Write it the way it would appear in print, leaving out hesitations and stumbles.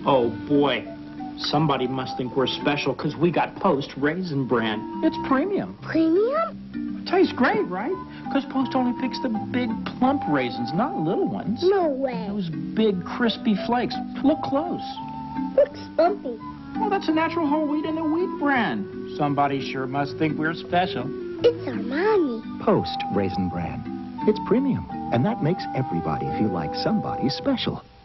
Oh, boy. Somebody must think we're special because we got Post Raisin Bran. It's premium. Premium? Tastes great, right? Because Post only picks the big, plump raisins, not little ones. No way. Those big, crispy flakes. Look close. Looks bumpy. Well, that's a natural whole wheat in the wheat bran. Somebody sure must think we're special. It's our mommy. Post Raisin Bran. It's premium, and that makes everybody feel like somebody special.